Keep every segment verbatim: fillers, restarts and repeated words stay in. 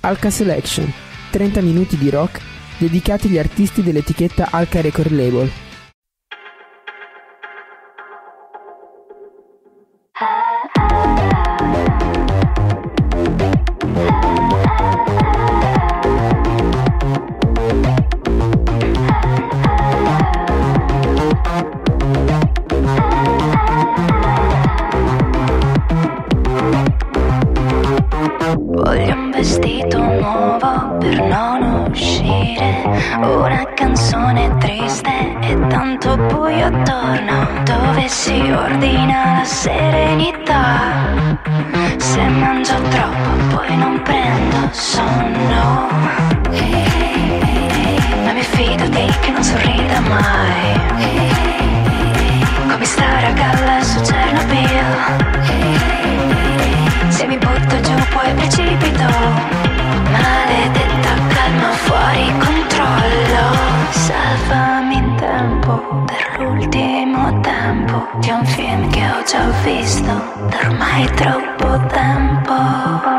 Alka Selection, trenta minuti di rock dedicati agli artisti dell'etichetta Alka Record Label. Voglio un vestito nuovo per non uscire, una canzone triste e tanto buio attorno, dove si ordina la serenità. Se mangio troppo poi non prendo sonno, ma mi fido di che non sorrida mai, come stare a galla su Chernobyl. Se mi butto giù poi precipito, maledetta calma fuori controllo. Salvami in tempo, per l'ultimo tempo, di un film che ho già visto da ormai troppo tempo.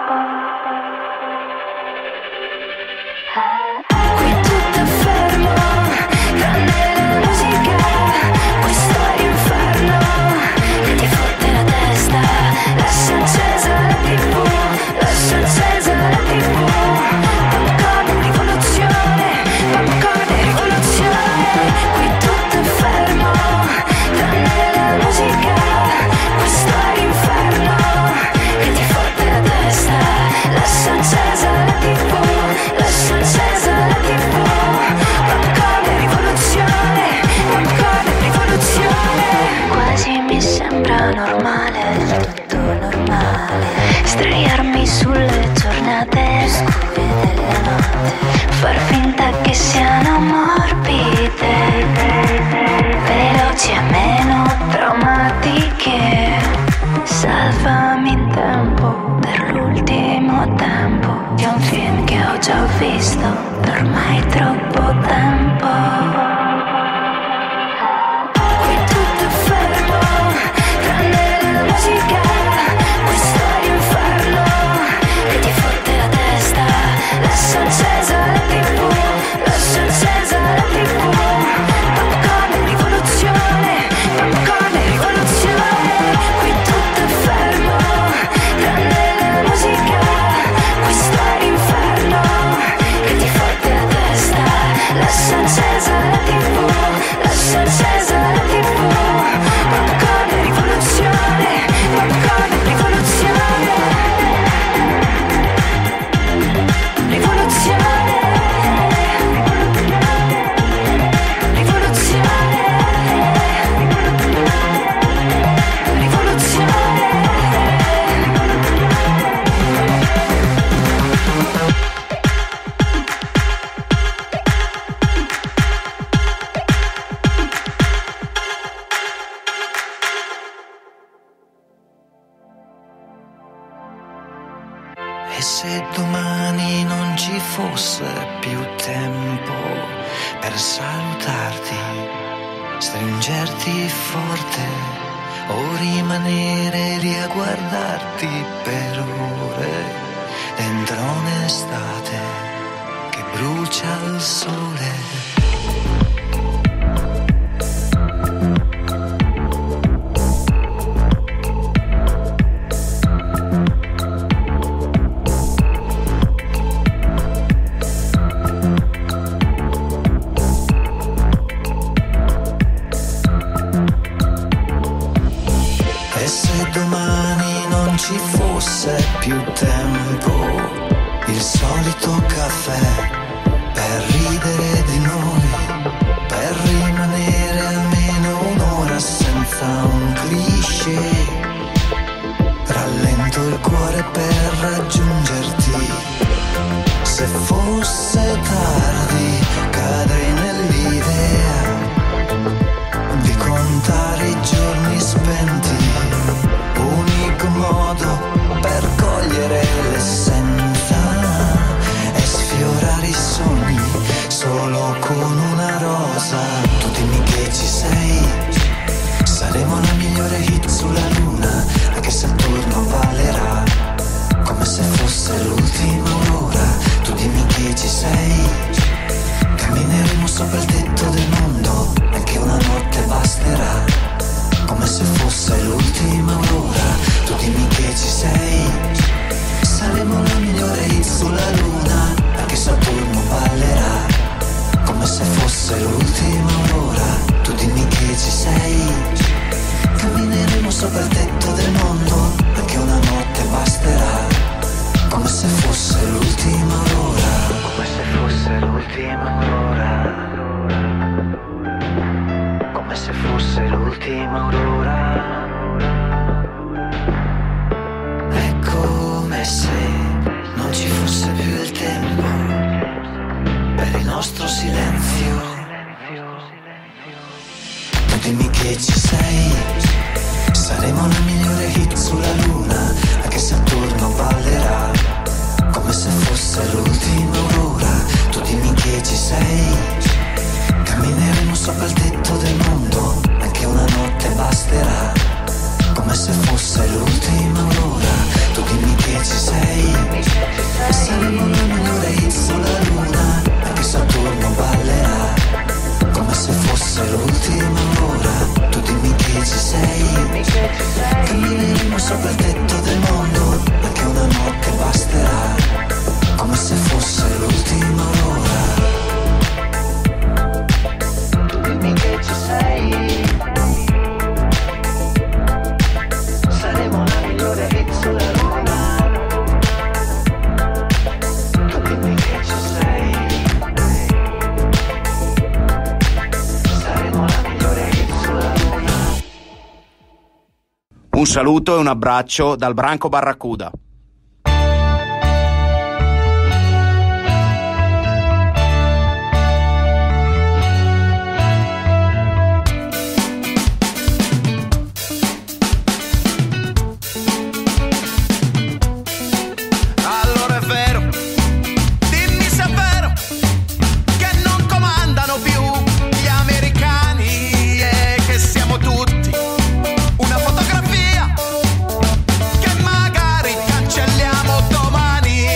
Normale, tutto normale, straiarmi sulle giornate scure della notte, far finta che siano morbide, veloci e meno traumatiche. Salvami in tempo, per l'ultimo tempo, di un film che ho già visto da ormai troppo tempo. E se domani non ci fosse più tempo per salutarti, stringerti forte o rimanere lì a guardarti per ore dentro un'estate che brucia il sole. Ci fosse più tempo, il solito caffè per ridere di noi, per rimanere almeno un'ora senza un cliché, rallento il cuore per raggiungerti. Se fosse tardi cadrei nell'idea di contare i giorni spenti, unico modo per cogliere l'essenza e sfiorare i sogni solo con una rosa. Tu dimmi che ci sei, saremo la migliore hit sulla luna, anche se il turno valerà come se fosse l'ultima ora. ci sei. Cammineremo sopra il tetto del mondo, anche una notte basterà, come se fosse l'ultima aurora. Tu dimmi che ci sei. Saremo la migliore hit sulla luna, anche Saturno ballerà, come se fosse l'ultima aurora. Tu dimmi che ci sei. Cammineremo sopra il tetto del mondo, anche una notte basterà, come se fosse l'ultima aurora. Come se fosse l'ultima aurora. Come se fosse l'ultima aurora. È come se non ci fosse più il tempo per il nostro silenzio. Tu dimmi che ci sei. Saremo la migliore hit sulla luna, anche Saturno ballerà, come se fosse l'ultima aurora. Tu dimmi che ci sei. Cammineremo sopra il tetto del mondo, anche una notte basterà, come se fosse l'ultima aurora. Tu dimmi che ci sei. Saremo la migliore hit sulla luna, anche Saturno ballerà, come se fosse l'ultima aurora. Tu dimmi che ci sei. Cammineremo sopra il tetto del mondo, anche una notte basterà, come se fosse l'ultima aurora. Tu dimmi che ci sei. Saremo la migliore hit sulla luna. Tu dimmi che ci sei. Saremo la migliore hit sulla luna. Un saluto e un abbraccio dal Branco Barracuda. Allora è vero, dimmi se è vero che non comandano più gli americani e che siamo tutti una fotografia che magari cancelliamo domani.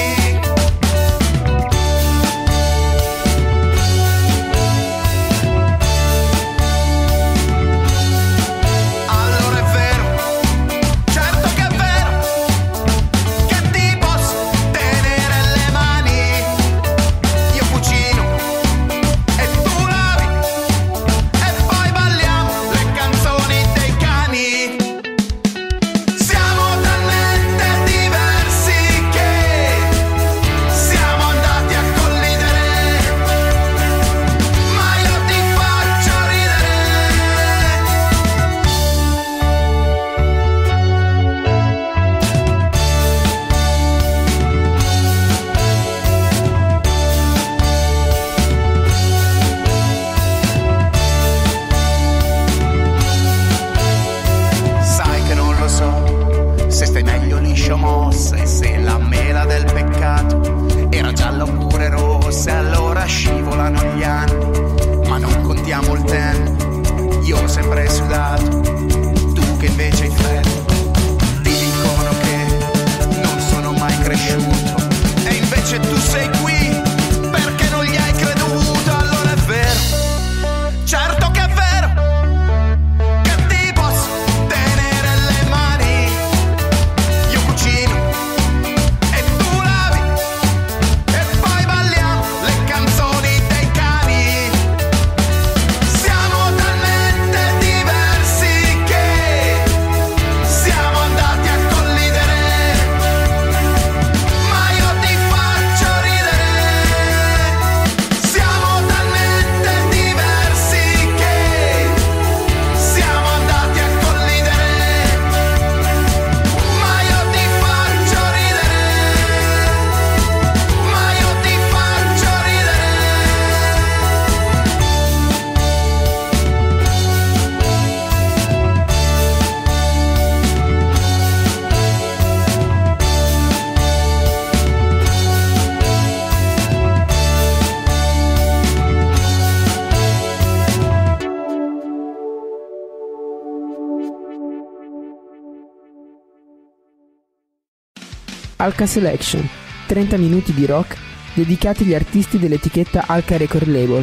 Allora è vero, certo che è vero, che ti posso tenere le mani. Io cucino e tu lavi e poi balliamo le canzoni dei cani. Siamo talmente diversi che siamo andati a collidere, ma io ti faccio ridere. Sai che non lo so se stai meglio liscio mossa e se la mela del peccato era gialla oppure rossa, e allora scivolano gli anni, ma non contiamo il tempo. Io ho sempre sudato, tu che invece hai freddo. Ti dicono che non sono mai cresciuto e invece tu sei qui perché non gli hai creduto. Allora è vero, certo che è vero, che ti posso tenere le mani. Io cucino e tu lavi e poi balliamo le canzoni dei cani. Siamo talmente diversi che siamo andati a collidere, ma io ti faccio ridere. Siamo talmente diversi che siamo andati a collidere, ma io ti faccio ridere, ma io ti faccio ridere. Alka Selection, trenta minuti di rock dedicati agli artisti dell'etichetta Alka Record Label.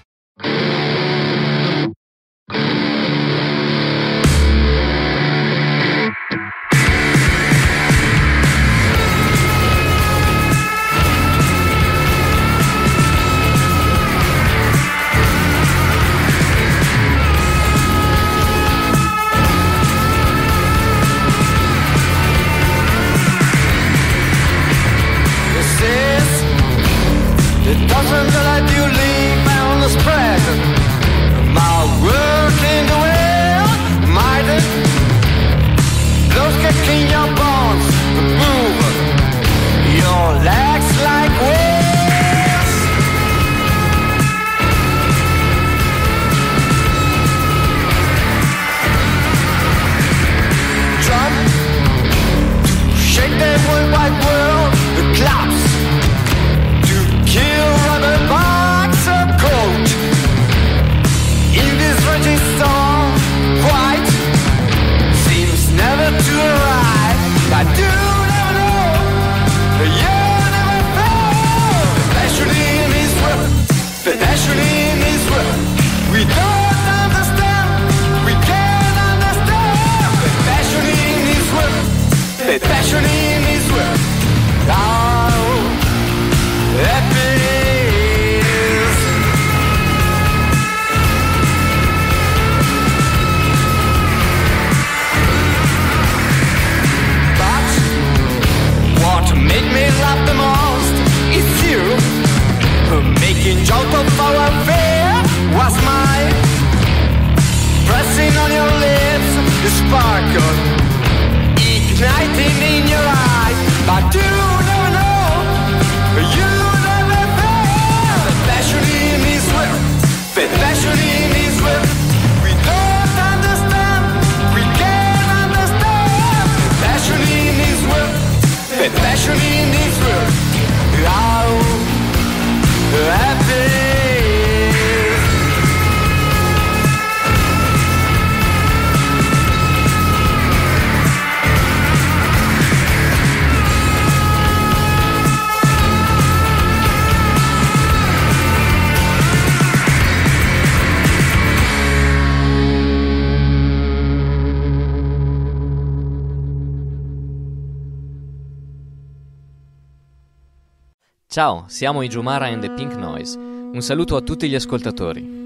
It doesn't let you leave on the spread. My work in the world, mighty. Those kicking your bones, move your legs like wheels. Jump, shake the whole wide world, the claps. Kill rubber box of coat in this raging storm. White seems never to arrive. I do never know, you never fail. Especially in this world, especially in this world, we don't understand, we can't understand. Especially in this world, especially in this world. Oh, happy. Make me laugh the most, it's you. Making joke of our affair was mine. Pressing on your lips, the sparkle igniting in your eyes. But you never know, you never fail. Especially in this world, especially in this world, we don't understand, we can't understand. Especially in this world, especially in this world, how happy. Ciao, siamo i Jumara and the Pink Noise. Un saluto a tutti gli ascoltatori.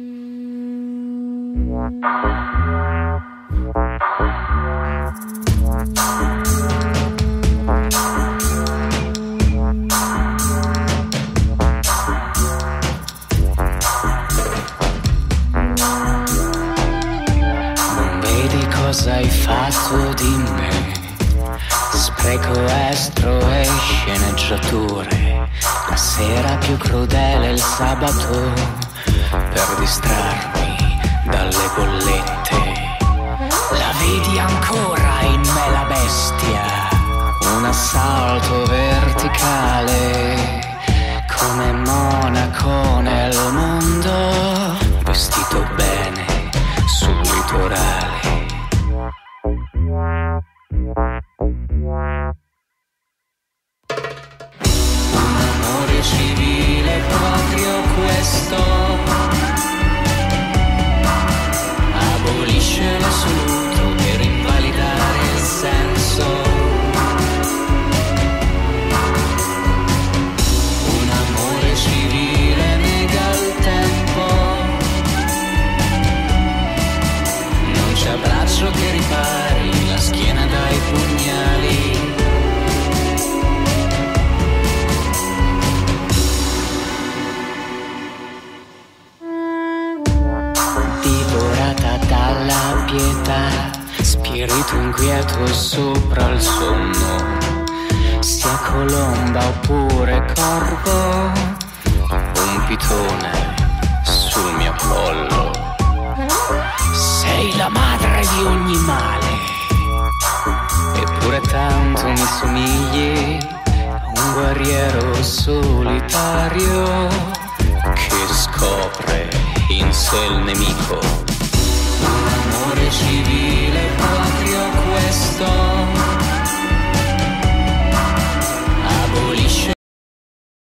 Non vedi cosa hai fatto di me? Spreco estro e sceneggiature. La sera più crudele il sabato per distrarmi dalle bollette. La vedi ancora in me la bestia, un assalto verticale come monaco nel mondo, vestito bene sul litorale. Civile proprio questo abolisce l'assoluto per invalidare il senso. Un amore civile nega il tempo, non c'è abbraccio che ripari la schiena dai pugnali. Dalla pietà, spirito inquieto sopra il sonno, sia colomba oppure corvo, un pitone sul mio collo. Sei la madre di ogni male, eppure tanto mi somigli a un guerriero solitario che scopre in sé il nemico. Un amore civile proprio questo